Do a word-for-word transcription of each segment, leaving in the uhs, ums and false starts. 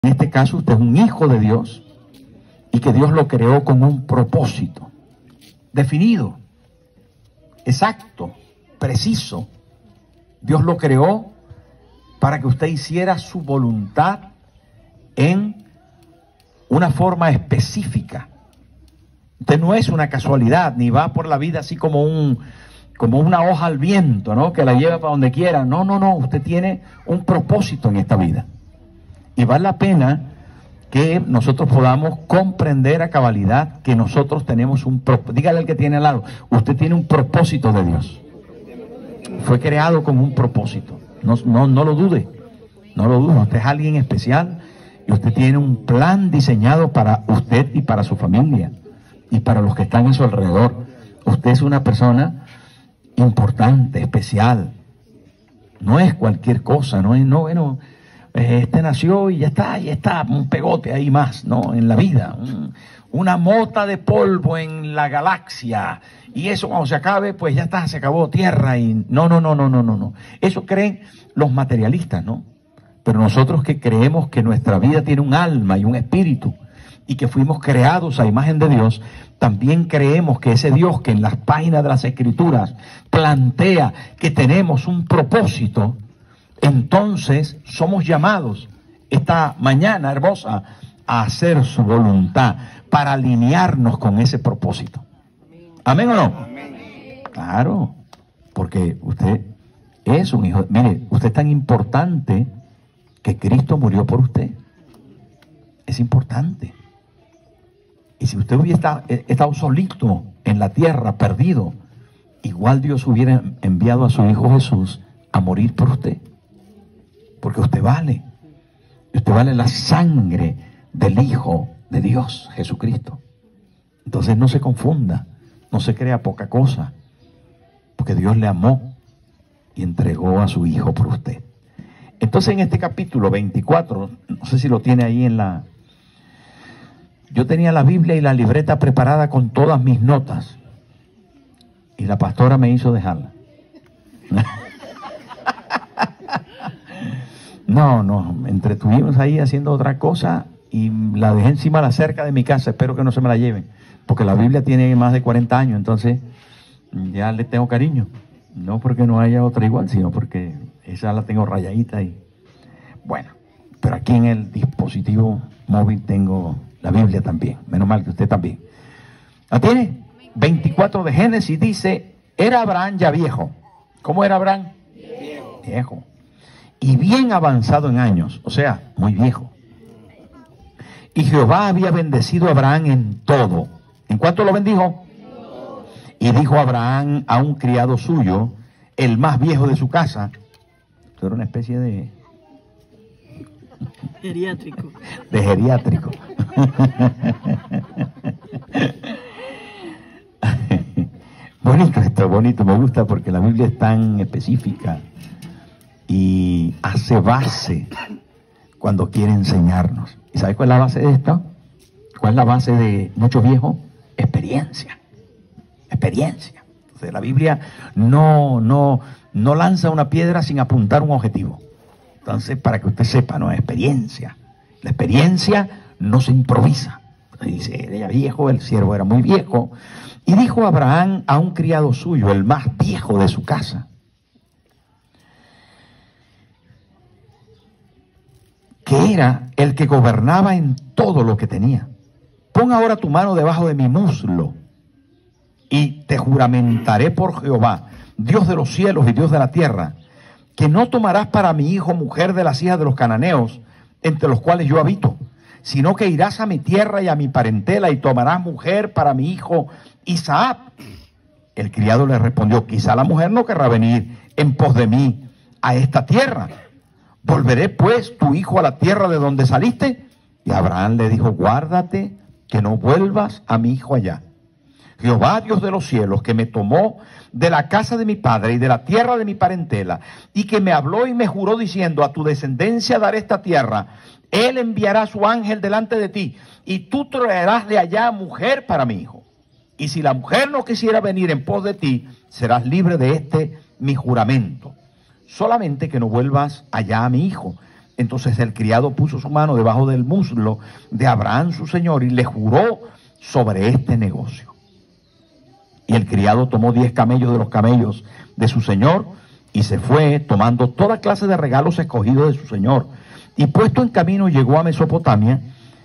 En este caso usted es un hijo de Dios y que Dios lo creó con un propósito definido, exacto, preciso. Dios lo creó para que usted hiciera su voluntad en una forma específica. Usted no es una casualidad, ni va por la vida así como un como una hoja al viento, ¿no? Que la lleva para donde quiera. No, no, no. Usted tiene un propósito en esta vida. Y vale la pena que nosotros podamos comprender a cabalidad que nosotros tenemos un propósito. Dígale al que tiene al lado, usted tiene un propósito de Dios. Fue creado con un propósito. No, no, no lo dude. No lo dude. Usted es alguien especial y usted tiene un plan diseñado para usted y para su familia y para los que están a su alrededor. Usted es una persona importante, especial. No es cualquier cosa, no es, no, bueno, este nació y ya está, ya está, un pegote ahí más, no, en la vida, un, una mota de polvo en la galaxia, y eso cuando se acabe, pues ya está, se acabó tierra, y no, no, no, no, no, no, no. Eso creen los materialistas, ¿no? Pero nosotros que creemos que nuestra vida tiene un alma y un espíritu, y que fuimos creados a imagen de Dios, también creemos que ese Dios que en las páginas de las Escrituras plantea que tenemos un propósito, entonces somos llamados esta mañana hermosa a hacer su voluntad para alinearnos con ese propósito. ¿Amén o no? Claro, porque usted es un hijo. Mire, usted es tan importante que Cristo murió por usted. Es importante. Y si usted hubiera estado solito en la tierra, perdido, igual Dios hubiera enviado a su Hijo Jesús a morir por usted. Porque usted vale. Usted vale la sangre del Hijo de Dios, Jesucristo. Entonces no se confunda, no se crea poca cosa, porque Dios le amó y entregó a su Hijo por usted. Entonces en este capítulo veinticuatro, no sé si lo tiene ahí en la... Yo tenía la Biblia y la libreta preparada con todas mis notas. Y la pastora me hizo dejarla. No, no, me entretuvimos ahí haciendo otra cosa y la dejé encima de la cerca de mi casa. Espero que no se me la lleven, porque la Biblia tiene más de cuarenta años, entonces ya le tengo cariño. No porque no haya otra igual, sino porque esa la tengo rayadita y bueno, pero aquí en el dispositivo móvil tengo la Biblia también, menos mal que usted también. ¿La tiene? veinticuatro de Génesis dice, era Abraham ya viejo. ¿Cómo era Abraham? Viejo. Viejo. Y bien avanzado en años, o sea, muy viejo. Y Jehová había bendecido a Abraham en todo. ¿En cuánto lo bendijo? Y dijo Abraham a un criado suyo, el más viejo de su casa, esto era una especie de... Geriátrico. De geriátrico. Bonito esto, bonito, me gusta porque la Biblia es tan específica y hace base cuando quiere enseñarnos. ¿Y sabe cuál es la base de esto? ¿Cuál es la base de muchos viejos? Experiencia. Experiencia. Entonces la Biblia no, no, no lanza una piedra sin apuntar un objetivo. Entonces, para que usted sepa, no es experiencia. La experiencia no se improvisa. Dice, era viejo, el siervo era muy viejo. Y dijo Abraham a un criado suyo, el más viejo de su casa, que era el que gobernaba en todo lo que tenía. Pon ahora tu mano debajo de mi muslo y te juramentaré por Jehová, Dios de los cielos y Dios de la tierra, que no tomarás para mi hijo mujer de las hijas de los cananeos, entre los cuales yo habito, sino que irás a mi tierra y a mi parentela y tomarás mujer para mi hijo Isaac. El criado le respondió, quizá la mujer no querrá venir en pos de mí a esta tierra. ¿Volveré pues tu hijo a la tierra de donde saliste? Y Abraham le dijo, guárdate que no vuelvas a mi hijo allá. Jehová, Dios de los cielos, que me tomó de la casa de mi padre y de la tierra de mi parentela, y que me habló y me juró diciendo, a tu descendencia daré esta tierra, él enviará su ángel delante de ti, y tú traerás de allá mujer para mi hijo. Y si la mujer no quisiera venir en pos de ti, serás libre de este mi juramento. Solamente que no vuelvas allá a mi hijo. Entonces el criado puso su mano debajo del muslo de Abraham su señor y le juró sobre este negocio. Y el criado tomó diez camellos de los camellos de su señor y se fue tomando toda clase de regalos escogidos de su señor. Y puesto en camino llegó a Mesopotamia,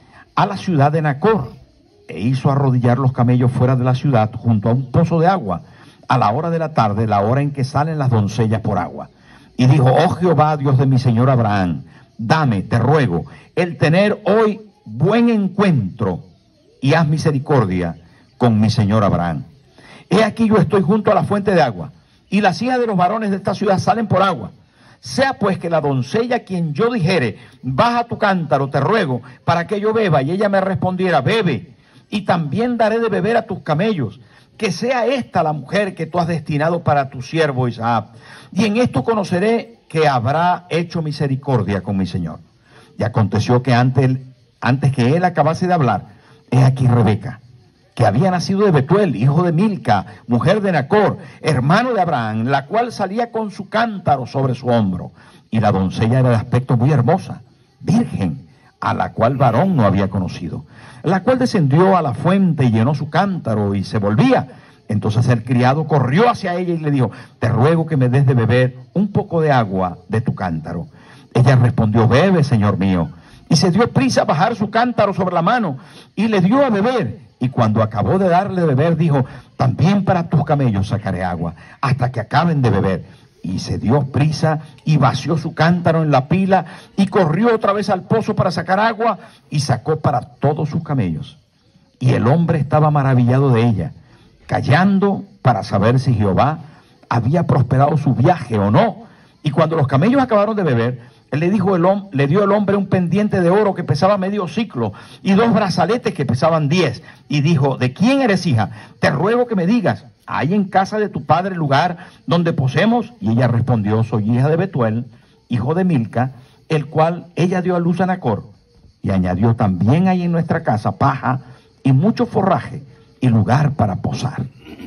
a la ciudad de Nacor, e hizo arrodillar los camellos fuera de la ciudad junto a un pozo de agua, a la hora de la tarde, la hora en que salen las doncellas por agua. Y dijo: oh Jehová, Dios de mi señor Abraham, dame, te ruego, el tener hoy buen encuentro y haz misericordia con mi señor Abraham. He aquí yo estoy junto a la fuente de agua, y las hijas de los varones de esta ciudad salen por agua. Sea pues que la doncella quien yo dijere, baja tu cántaro, te ruego, para que yo beba, y ella me respondiera, bebe, y también daré de beber a tus camellos, que sea esta la mujer que tú has destinado para tu siervo Isaac. Y en esto conoceré que habrá hecho misericordia con mi señor. Y aconteció que antes, antes que él acabase de hablar, he aquí Rebeca, que había nacido de Betuel, hijo de Milca, mujer de Nacor, hermano de Abraham, la cual salía con su cántaro sobre su hombro. Y la doncella era de aspecto muy hermosa, virgen, a la cual varón no había conocido, la cual descendió a la fuente y llenó su cántaro y se volvía. Entonces el criado corrió hacia ella y le dijo: te ruego que me des de beber un poco de agua de tu cántaro. Ella respondió: bebe, señor mío. Y se dio prisa a bajar su cántaro sobre la mano y le dio a beber. Y cuando acabó de darle de beber, dijo: también para tus camellos sacaré agua, hasta que acaben de beber. Y se dio prisa y vació su cántaro en la pila y corrió otra vez al pozo para sacar agua y sacó para todos sus camellos. Y el hombre estaba maravillado de ella, callando para saber si Jehová había prosperado su viaje o no. Y cuando los camellos acabaron de beber, él le dijo el hom- le dio el hombre un pendiente de oro que pesaba medio ciclo y dos brazaletes que pesaban diez. Y dijo: ¿de quién eres hija? Te ruego que me digas, ¿hay en casa de tu padre lugar donde posemos? Y ella respondió: soy hija de Betuel, hijo de Milca, el cual ella dio a luz a Nacor. Y añadió: también hay en nuestra casa paja y mucho forraje y lugar para posar.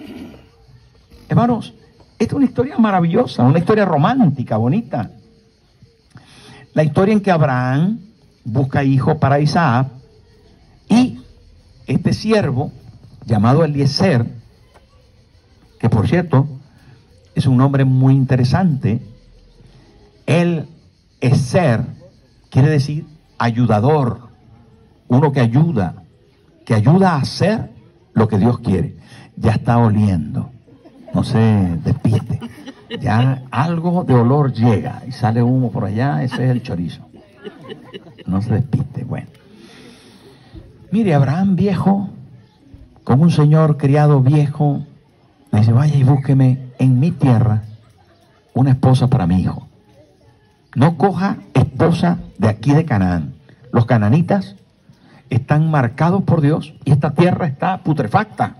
Hermanos, esta es una historia maravillosa, una historia romántica, bonita. La historia en que Abraham busca hijo para Isaac y este siervo llamado Eliezer, que por cierto es un nombre muy interesante. El Ezer quiere decir ayudador, uno que ayuda, que ayuda a hacer lo que Dios quiere. Ya está oliendo, no se despiste. Ya algo de olor llega y sale humo por allá, ese es el chorizo. No se despiste. Bueno, mire, Abraham viejo, con un señor criado viejo, le dice: vaya y búsqueme en mi tierra una esposa para mi hijo. No coja esposa de aquí de Canaán. Los cananitas están marcados por Dios y esta tierra está putrefacta.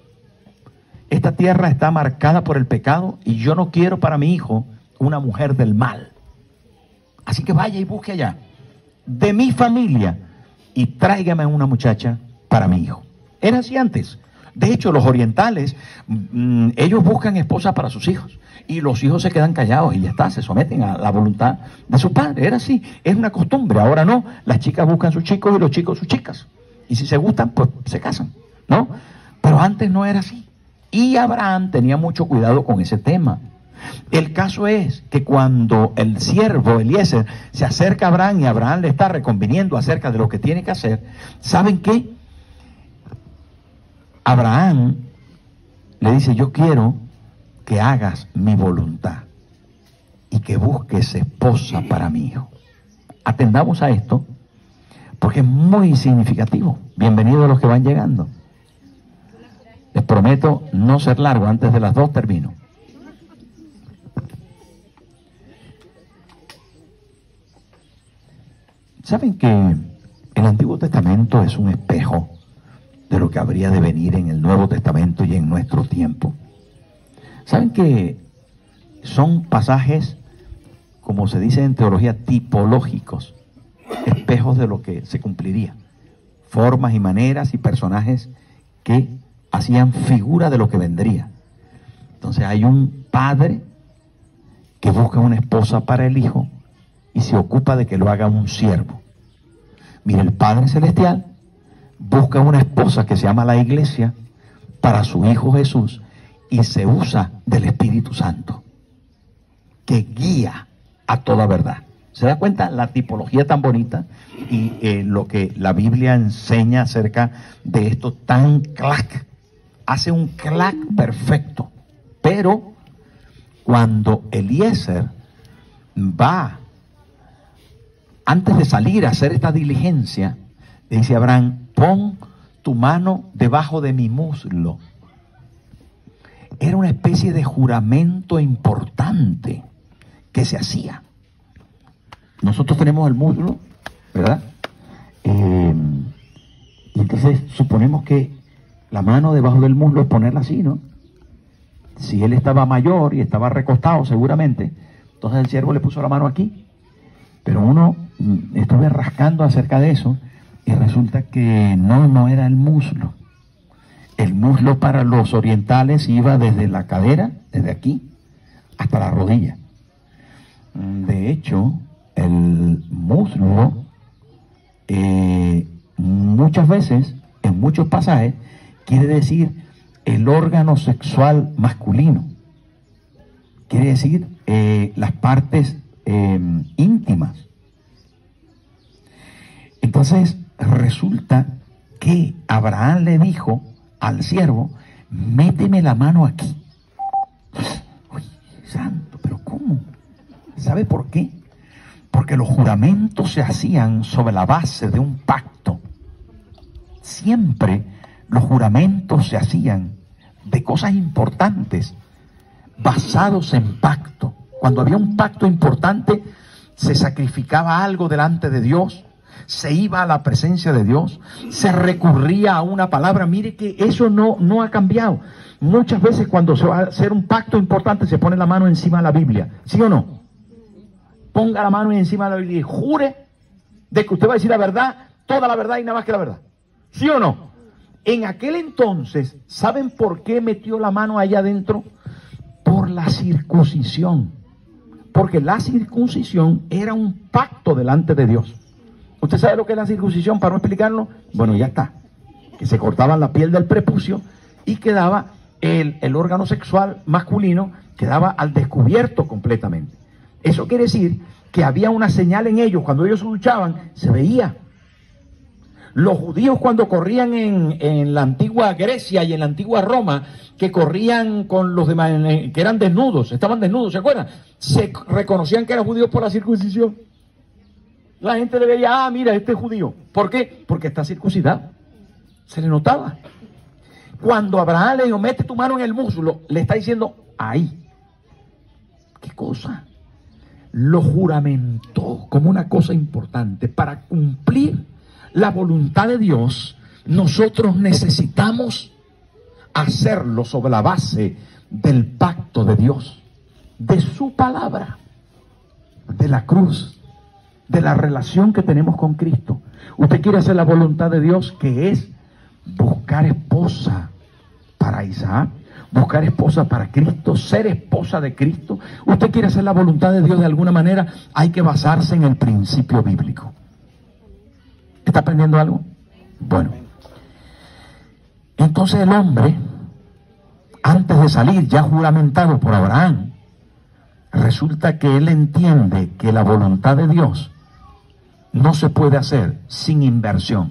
Esta tierra está marcada por el pecado y yo no quiero para mi hijo una mujer del mal. Así que vaya y busque allá, de mi familia, y tráigame una muchacha para mi hijo. Era así antes. De hecho, los orientales, mmm, ellos buscan esposa para sus hijos y los hijos se quedan callados y ya está, se someten a la voluntad de su padre. Era así, es una costumbre. Ahora no, las chicas buscan sus chicos y los chicos sus chicas. Y si se gustan, pues se casan, ¿no? Pero antes no era así. Y Abraham tenía mucho cuidado con ese tema. El caso es que cuando el siervo Eliezer se acerca a Abraham y Abraham le está reconviniendo acerca de lo que tiene que hacer, ¿saben qué? Abraham le dice: yo quiero que hagas mi voluntad y que busques esposa para mi hijo. Atendamos a esto porque es muy significativo. Bienvenidos a los que van llegando. Les prometo no ser largo, antes de las dos termino. ¿Saben que el Antiguo Testamento es un espejo de lo que habría de venir en el Nuevo Testamento y en nuestro tiempo? ¿Saben que son pasajes, como se dice en teología, tipológicos, espejos de lo que se cumpliría? Formas y maneras y personajes que hacían figura de lo que vendría. Entonces hay un padre que busca una esposa para el hijo y se ocupa de que lo haga un siervo. Mire, el Padre Celestial busca una esposa que se llama la iglesia para su Hijo Jesús y se usa del Espíritu Santo, que guía a toda verdad. ¿Se da cuenta la tipología tan bonita y eh, lo que la Biblia enseña acerca de esto tan clac? Hace un clac perfecto. Pero cuando Eliezer va, antes de salir a hacer esta diligencia, le dice a Abraham, pon tu mano debajo de mi muslo. Era una especie de juramento importante que se hacía. Nosotros tenemos el muslo, ¿verdad? Eh, y entonces suponemos que la mano debajo del muslo es ponerla así, ¿no? Si él estaba mayor y estaba recostado seguramente, entonces el siervo le puso la mano aquí. Pero uno, estuve rascando acerca de eso y resulta que no, no era el muslo. El muslo para los orientales iba desde la cadera, desde aquí, hasta la rodilla. De hecho, el muslo, eh, muchas veces, en muchos pasajes, quiere decir el órgano sexual masculino. Quiere decir eh, las partes eh, íntimas. Entonces, resulta que Abraham le dijo al siervo, méteme la mano aquí. Uy, santo, pero ¿cómo? ¿Sabe por qué? Porque los juramentos se hacían sobre la base de un pacto. Siempre los juramentos se hacían de cosas importantes, basados en pacto. Cuando había un pacto importante, se sacrificaba algo delante de Dios, se iba a la presencia de Dios, se recurría a una palabra. Mire que eso no, no ha cambiado. Muchas veces cuando se va a hacer un pacto importante, se pone la mano encima de la Biblia, ¿sí o no? Ponga la mano encima de la Biblia y jure de que usted va a decir la verdad, toda la verdad y nada más que la verdad, ¿sí o no? En aquel entonces, ¿saben por qué metió la mano allá adentro? Por la circuncisión. Porque la circuncisión era un pacto delante de Dios. ¿Usted sabe lo que es la circuncisión? Para no explicarlo, bueno, ya está. Que se cortaban la piel del prepucio y quedaba el, el órgano sexual masculino, quedaba al descubierto completamente. Eso quiere decir que había una señal en ellos. Cuando ellos luchaban, se veía. Los judíos cuando corrían en, en la antigua Grecia y en la antigua Roma, que corrían con los demás, que eran desnudos, estaban desnudos, ¿se acuerdan? Se reconocían que eran judíos por la circuncisión. La gente le veía, ah, mira, este es judío. ¿Por qué? Porque está circuncidado. Se le notaba. Cuando Abraham le dijo, mete tu mano en el muslo, le está diciendo, ahí. ¿Qué cosa? Lo juramentó como una cosa importante. Para cumplir la voluntad de Dios, nosotros necesitamos hacerlo sobre la base del pacto de Dios, de su palabra, de la cruz, de la relación que tenemos con Cristo. Usted quiere hacer la voluntad de Dios, que es buscar esposa para Isaac, buscar esposa para Cristo, ser esposa de Cristo. Usted quiere hacer la voluntad de Dios de alguna manera, hay que basarse en el principio bíblico. ¿Está aprendiendo algo? Bueno, entonces el hombre, antes de salir, ya juramentado por Abraham, resulta que él entiende que la voluntad de Dios no se puede hacer sin inversión,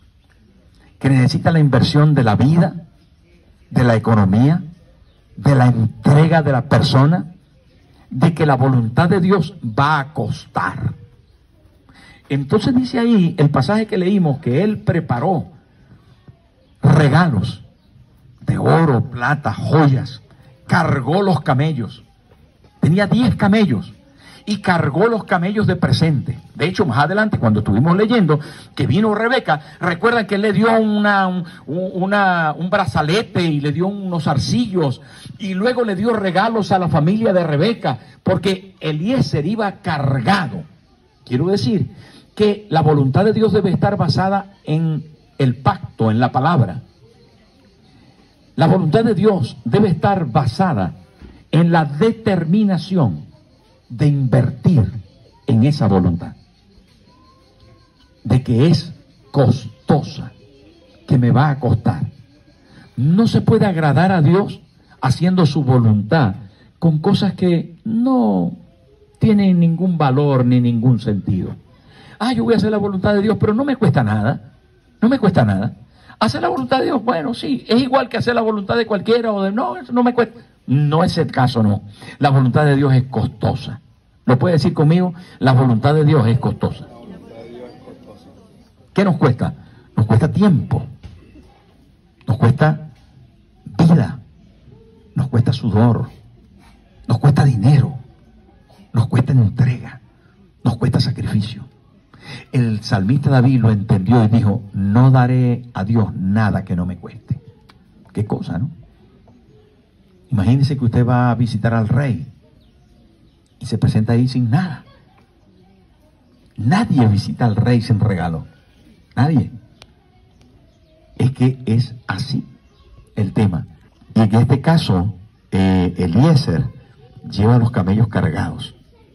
que necesita la inversión de la vida, de la economía, de la entrega de la persona, de que la voluntad de Dios va a costar. Entonces dice ahí el pasaje que leímos que él preparó regalos de oro, plata, joyas, cargó los camellos, tenía diez camellos y cargó los camellos de presente. De hecho, más adelante, cuando estuvimos leyendo que vino Rebeca, recuerdan que él le dio una, un, una, un brazalete y le dio unos arcillos y luego le dio regalos a la familia de Rebeca, porque Eliezer iba cargado. Quiero decir que la voluntad de Dios debe estar basada en el pacto, en la palabra. La voluntad de Dios debe estar basada en la determinación de invertir en esa voluntad, de que es costosa, que me va a costar. No se puede agradar a Dios haciendo su voluntad con cosas que no tienen ningún valor ni ningún sentido. Ah, yo voy a hacer la voluntad de Dios, pero no me cuesta nada, no me cuesta nada. Hacer la voluntad de Dios, bueno, sí, es igual que hacer la voluntad de cualquiera o de no, eso no me cuesta. No es el caso, no. La voluntad de Dios es costosa. ¿Lo puede decir conmigo? La voluntad de Dios es costosa. ¿Qué nos cuesta? Nos cuesta tiempo, nos cuesta vida, nos cuesta sudor, nos cuesta dinero, nos cuesta entrega, nos cuesta sacrificio. El salmista David lo entendió y dijo, no daré a Dios nada que no me cueste. Qué cosa, ¿no? Imagínese que usted va a visitar al rey y se presenta ahí sin nada. Nadie visita al rey sin regalo. Nadie. Es que es así el tema. Y en este caso, eh, Eliezer lleva los camellos cargados.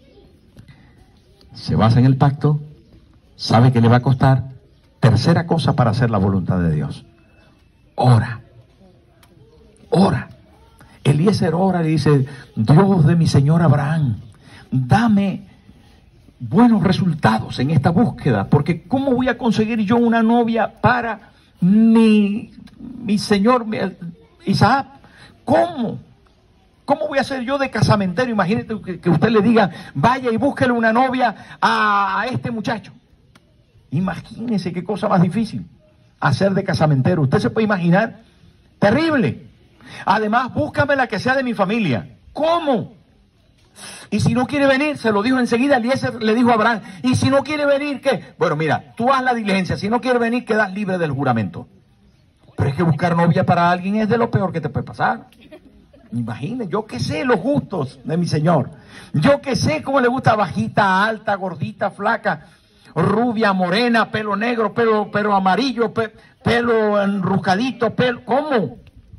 Se basa en el pacto, sabe que le va a costar. Tercera cosa para hacer la voluntad de Dios. Ora. Ora. Eliezer ora y dice, Dios de mi señor Abraham, dame buenos resultados en esta búsqueda, porque ¿cómo voy a conseguir yo una novia para mi, mi señor Isaac? ¿Cómo? ¿Cómo voy a ser yo de casamentero? Imagínate que, que usted le diga, vaya y búsquele una novia a, a este muchacho. Imagínese qué cosa más difícil, hacer de casamentero. ¿Usted se puede imaginar? Terrible. Además, búscame la que sea de mi familia. ¿Cómo? Y si no quiere venir, se lo dijo enseguida, Eliezer le dijo a Abraham, y si no quiere venir, ¿qué? Bueno, mira, tú haz la diligencia, si no quiere venir, quedas libre del juramento. Pero es que buscar novia para alguien es de lo peor que te puede pasar. Imagínate, yo que sé los gustos de mi señor. Yo que sé cómo le gusta bajita, alta, gordita, flaca, rubia, morena, pelo negro, pelo, pelo amarillo, pe, pelo enruscadito, pelo... ¿Cómo?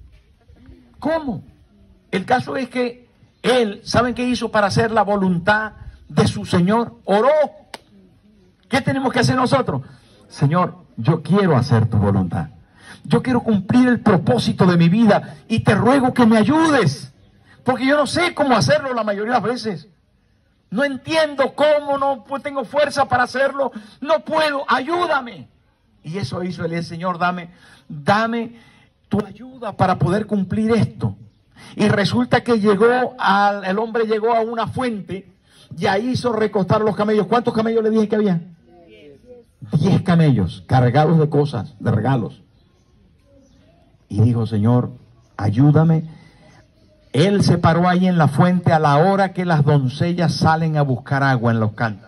¿Cómo? El caso es que él, ¿saben qué hizo para hacer la voluntad de su Señor? Oró. ¿Qué tenemos que hacer nosotros? Señor, yo quiero hacer tu voluntad. Yo quiero cumplir el propósito de mi vida y te ruego que me ayudes. Porque yo no sé cómo hacerlo la mayoría de las veces. No entiendo cómo, no tengo fuerza para hacerlo. No puedo, ayúdame. Y eso hizo el Señor, dame, dame tu ayuda para poder cumplir esto. Y resulta que llegó, al, el hombre llegó a una fuente y ahí hizo recostar los camellos. ¿Cuántos camellos le dije que había? Diez camellos cargados de cosas, de regalos. Y dijo, Señor, ayúdame. Él se paró ahí en la fuente a la hora que las doncellas salen a buscar agua en los cántaros.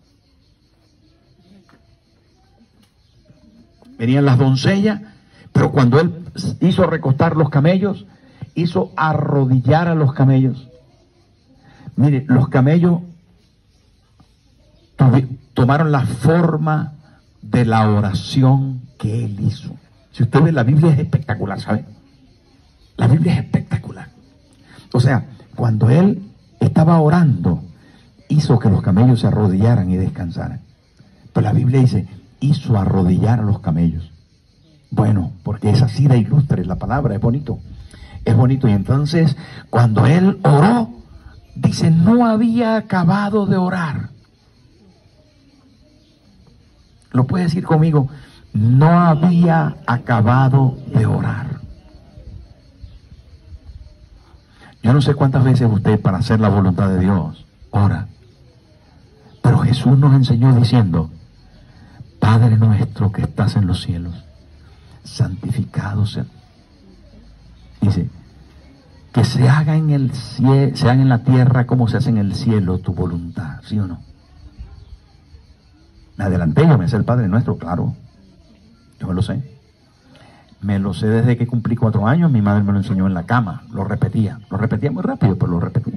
Venían las doncellas, pero cuando él hizo recostar los camellos, hizo arrodillar a los camellos. Mire, los camellos tomaron la forma de la oración que él hizo. Si usted ve, la Biblia es espectacular, ¿sabe? La Biblia es espectacular. O sea, cuando él estaba orando, hizo que los camellos se arrodillaran y descansaran. Pero la Biblia dice, hizo arrodillar a los camellos. Bueno, porque es así de ilustre la palabra, es bonito. Es bonito. Y entonces, cuando él oró, dice, no había acabado de orar. ¿Lo puede decir conmigo? No había acabado de orar. Yo no sé cuántas veces usted, para hacer la voluntad de Dios, ora. Pero Jesús nos enseñó diciendo, Padre nuestro que estás en los cielos, santificado sea. Dice, que se haga en el cielo, se haga en la tierra como se hace en el cielo tu voluntad, ¿sí o no? Me adelanté, yo me sé el Padre Nuestro, claro. Yo me lo sé. Me lo sé desde que cumplí cuatro años, mi madre me lo enseñó en la cama, lo repetía. Lo repetía muy rápido, pero lo repetía.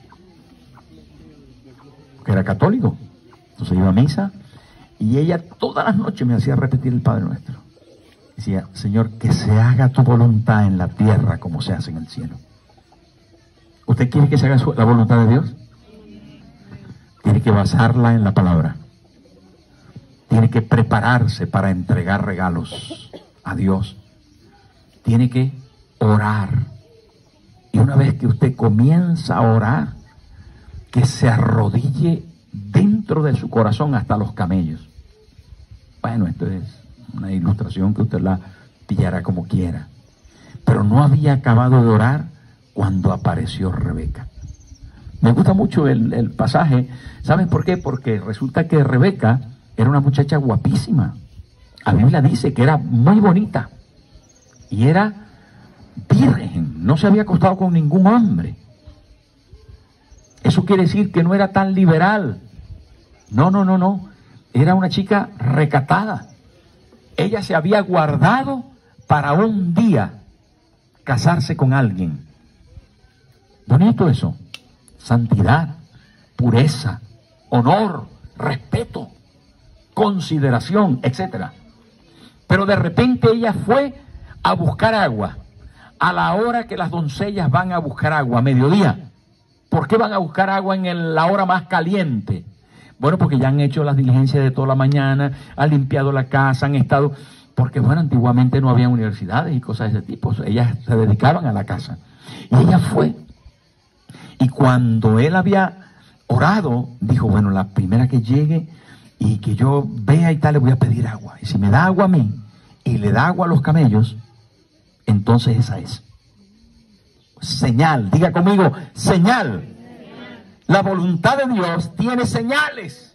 Porque era católico. Entonces iba a misa y ella todas las noches me hacía repetir el Padre Nuestro. Decía, Señor, que se haga tu voluntad en la tierra como se hace en el cielo. ¿Usted quiere que se haga la voluntad de Dios? tiene que basarla en la palabra. Tiene que prepararse para entregar regalos a Dios. Tiene que orar. Y una vez que usted comienza a orar, que se arrodille dentro de su corazón hasta los camellos. Bueno, esto es una ilustración que usted la pillará como quiera. Pero no había acabado de orar cuando apareció Rebeca. Me gusta mucho el, el pasaje. ¿Saben por qué? Porque resulta que Rebeca era una muchacha guapísima. La Biblia dice que era muy bonita. Y era virgen. No se había acostado con ningún hombre. Eso quiere decir que no era tan liberal. No, no, no, no. Era una chica recatada. Ella se había guardado para un día casarse con alguien. Bonito eso. Santidad, pureza, honor, respeto, consideración, etcétera. Pero de repente ella fue a buscar agua a la hora que las doncellas van a buscar agua, a mediodía. ¿Por qué van a buscar agua en el, la hora más caliente? Bueno, porque ya han hecho las diligencias de toda la mañana, han limpiado la casa, han estado... Porque, bueno, antiguamente no había universidades y cosas de ese tipo. Ellas se dedicaban a la casa. Y ella fue. Y cuando él había orado, dijo, bueno, la primera que llegue y que yo vea y tal, le voy a pedir agua. Y si me da agua a mí y le da agua a los camellos, entonces esa es. Señal, diga conmigo, señal. La voluntad de Dios tiene señales.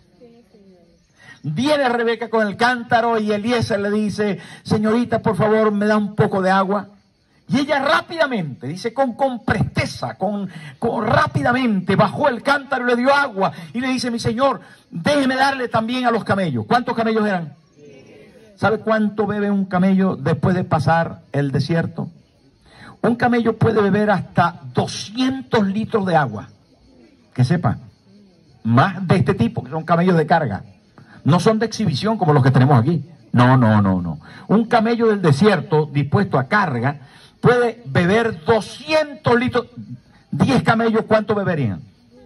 Viene Rebeca con el cántaro y Eliezer le dice, señorita, por favor, me da un poco de agua. Y ella rápidamente, dice, con, con presteza, con, con rápidamente bajó el cántaro y le dio agua. Y le dice, mi señor, déjeme darle también a los camellos. ¿Cuántos camellos eran? ¿Sabe cuánto bebe un camello después de pasar el desierto? Un camello puede beber hasta doscientos litros de agua. Que sepa, más de este tipo, que son camellos de carga. No son de exhibición como los que tenemos aquí. No, no, no, no. Un camello del desierto dispuesto a carga puede beber doscientos litros. diez camellos, ¿cuánto beberían?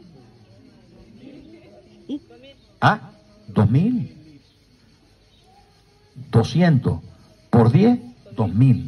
¿Ah? ¿dos mil? doscientos por diez, dos mil.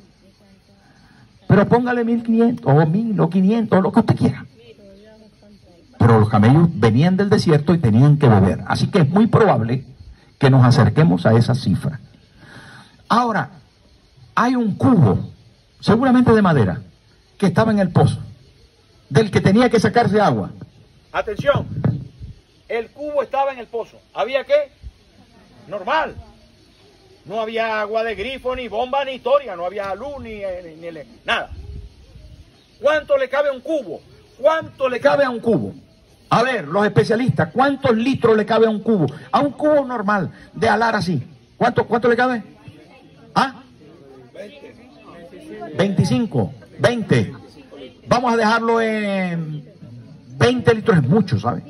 Pero póngale mil quinientos, o mil, o quinientos, o lo que usted quiera. Pero los camellos venían del desierto y tenían que beber. Así que es muy probable que nos acerquemos a esa cifra. Ahora, hay un cubo, seguramente de madera, que estaba en el pozo, del que tenía que sacarse agua. Atención, el cubo estaba en el pozo. ¿Había qué? Normal. No había agua de grifo, ni bomba, ni historia. No había luz, ni, ni, ni, ni nada. ¿Cuánto le cabe a un cubo? ¿Cuánto le cabe a un cubo? A ver, los especialistas, ¿cuántos litros le cabe a un cubo? A un cubo normal, de alar así. ¿Cuánto, cuánto le cabe? ¿Ah? veinticinco, veinte. Vamos a dejarlo en veinte litros, es mucho, ¿sabe?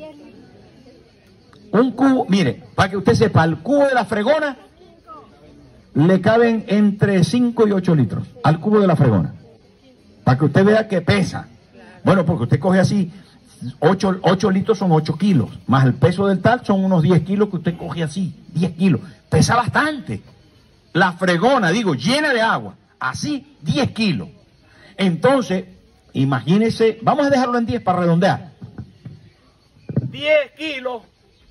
Un cubo, mire, para que usted sepa, al cubo de la fregona le caben entre cinco y ocho litros, al cubo de la fregona. Para que usted vea que pesa. Bueno, porque usted coge así, ocho, ocho litros son ocho kilos, más el peso del tal son unos diez kilos que usted coge así, diez kilos. Pesa bastante. La fregona, digo, llena de agua, así, diez kilos. Entonces, imagínese, vamos a dejarlo en diez para redondear. diez kilos.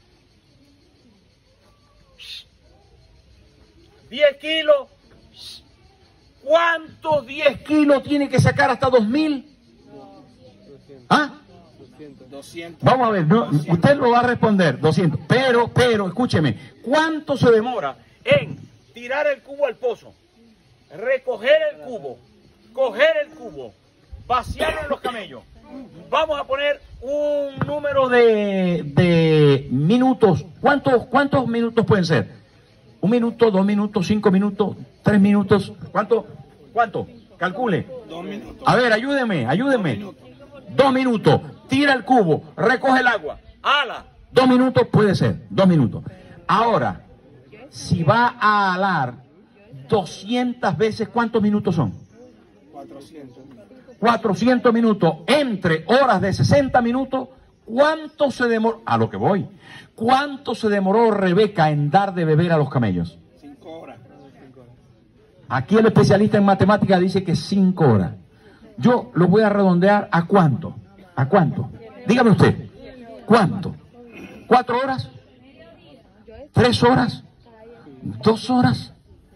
diez kilos. ¿Cuántos diez kilos tiene que sacar hasta dos mil? ¿Ah? doscientos. Vamos a ver, no, usted lo va a responder, doscientos. Pero, pero, escúcheme, ¿cuánto se demora en tirar el cubo al pozo, recoger el cubo, coger el cubo, vaciarlo en los camellos? Vamos a poner un número de, de minutos. ¿Cuántos, ¿Cuántos minutos pueden ser? Un minuto, dos minutos, cinco minutos, tres minutos. ¿Cuánto? ¿Cuánto? Calcule. Dos minutos. A ver, ayúdeme, ayúdeme. Dos minutos. Dos minutos. Tira el cubo, recoge el agua. Ala. Dos minutos puede ser, dos minutos. Ahora, si va a alar doscientas veces, ¿cuántos minutos son? cuatrocientos. cuatrocientos minutos. Entre horas de sesenta minutos, ¿Cuánto se demoró? A lo que voy. ¿Cuánto se demoró Rebeca en dar de beber a los camellos? Cinco horas. Aquí el especialista en matemáticas dice que cinco horas. Yo lo voy a redondear a cuánto. ¿A cuánto? Dígame usted. ¿Cuánto? ¿Cuatro horas? ¿Tres horas? ¿Dos horas?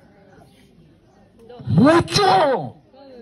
¡Mucho!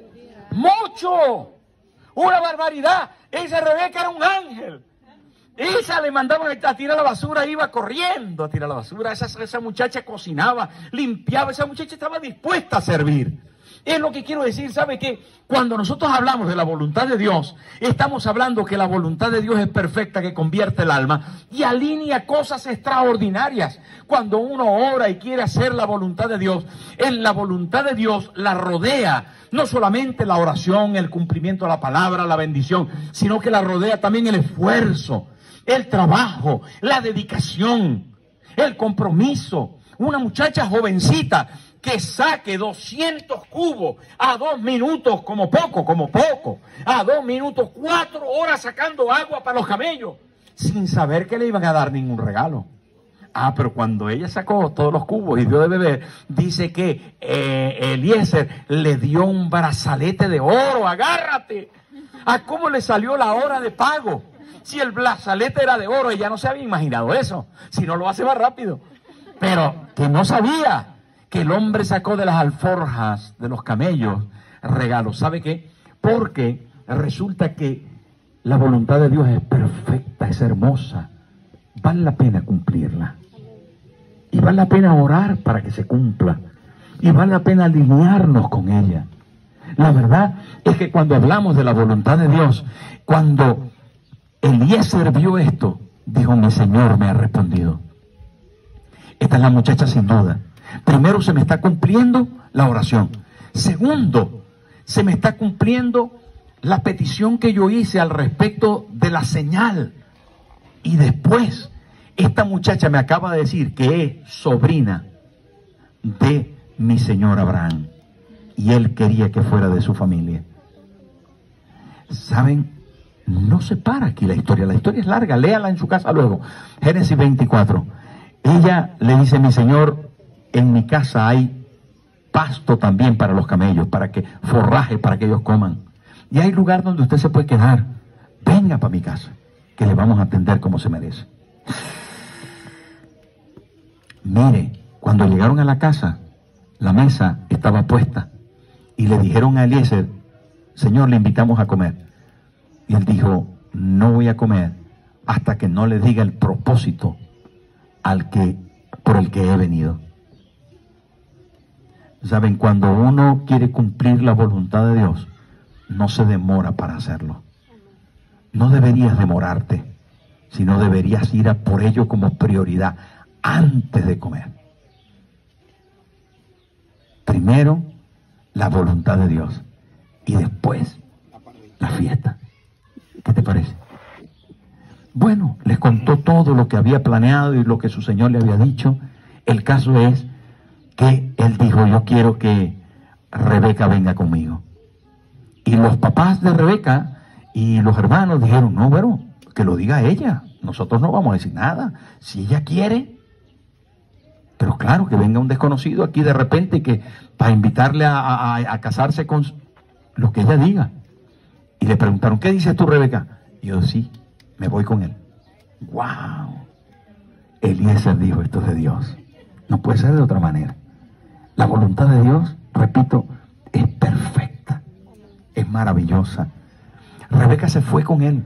¡Mucho! ¡Una barbaridad! Esa Rebeca era un ángel. Esa le mandaban a tirar la basura, iba corriendo a tirar la basura. Esa, esa muchacha cocinaba, limpiaba, esa muchacha estaba dispuesta a servir. Es lo que quiero decir, ¿sabe qué? Cuando nosotros hablamos de la voluntad de Dios, estamos hablando que la voluntad de Dios es perfecta, que convierte el alma y alinea cosas extraordinarias. Cuando uno ora y quiere hacer la voluntad de Dios, en la voluntad de Dios la rodea no solamente la oración, el cumplimiento de la palabra, la bendición, sino que la rodea también el esfuerzo, el trabajo, la dedicación, el compromiso. Una muchacha jovencita que saque doscientos cubos a dos minutos, como poco, como poco, a dos minutos, cuatro horas sacando agua para los camellos, sin saber que le iban a dar ningún regalo. Ah, pero cuando ella sacó todos los cubos y dio de beber, dice que eh, Eliezer le dio un brazalete de oro, agárrate. ¿A cómo le salió la hora de pago? Si el brazalete era de oro, ella no se había imaginado eso, si no lo hace más rápido. Pero que no sabía que el hombre sacó de las alforjas de los camellos regalos. ¿Sabe qué? Porque resulta que la voluntad de Dios es perfecta, es hermosa. Vale la pena cumplirla. Y vale la pena orar para que se cumpla. Y vale la pena alinearnos con ella. La verdad es que cuando hablamos de la voluntad de Dios, cuando Eliezer vio esto, dijo: mi Señor me ha respondido. Esta es la muchacha sin duda. Primero, se me está cumpliendo la oración. Segundo, se me está cumpliendo la petición que yo hice al respecto de la señal. Y después, esta muchacha me acaba de decir que es sobrina de mi señor Abraham. Y él quería que fuera de su familia. ¿Saben? No se para aquí la historia. La historia es larga. Léala en su casa luego. Génesis veinticuatro. Ella le dice: mi señor, en mi casa hay pasto también para los camellos, para que forraje, para que ellos coman. Y hay lugar donde usted se puede quedar. Venga para mi casa, que le vamos a atender como se merece. Mire, cuando llegaron a la casa, la mesa estaba puesta y le dijeron a Eliezer: Señor, le invitamos a comer. Y él dijo: no voy a comer hasta que no le diga el propósito al que, por el que he venido. Saben, cuando uno quiere cumplir la voluntad de Dios, no se demora para hacerlo. No deberías demorarte, sino deberías ir a por ello como prioridad antes de comer. Primero, la voluntad de Dios y después la fiesta. ¿Qué te parece? Bueno, les contó todo lo que había planeado y lo que su señor le había dicho. El caso es que él dijo: yo quiero que Rebeca venga conmigo. Y los papás de Rebeca y los hermanos dijeron: no, bueno, que lo diga ella, nosotros no vamos a decir nada, si ella quiere. Pero claro, que venga un desconocido aquí de repente y que para invitarle a, a, a casarse con lo que ella diga. Y le preguntaron: ¿qué dices tú, Rebeca? Y yo: sí, me voy con él. ¡Wow! Eliezer dijo: esto es de Dios, no puede ser de otra manera. La voluntad de Dios, repito, es perfecta, es maravillosa. Rebeca se fue con él,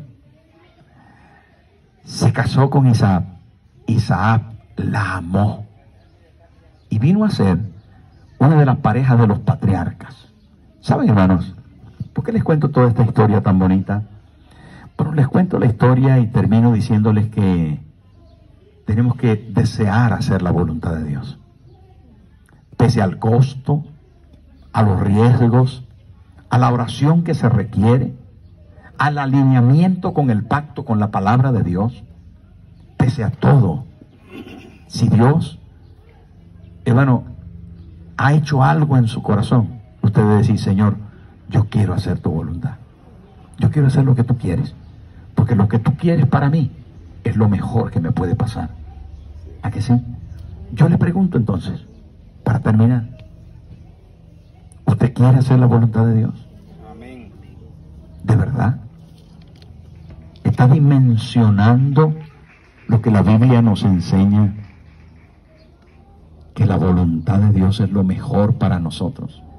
se casó con Isaac. Isaac la amó y vino a ser una de las parejas de los patriarcas. ¿Saben, hermanos? ¿Por qué les cuento toda esta historia tan bonita? Pero les cuento la historia y termino diciéndoles que tenemos que desear hacer la voluntad de Dios. Pese al costo, a los riesgos, a la oración que se requiere, al alineamiento con el pacto, con la palabra de Dios, pese a todo, si Dios, hermano, ha hecho algo en su corazón, usted debe decir: Señor, yo quiero hacer tu voluntad, yo quiero hacer lo que tú quieres, Porque lo que tú quieres para mí es lo mejor que me puede pasar. ¿A que sí? Yo le pregunto entonces, para terminar, ¿usted quiere hacer la voluntad de Dios? Amén. ¿De verdad? ¿Está dimensionando lo que la Biblia nos enseña? Que la voluntad de Dios es lo mejor para nosotros.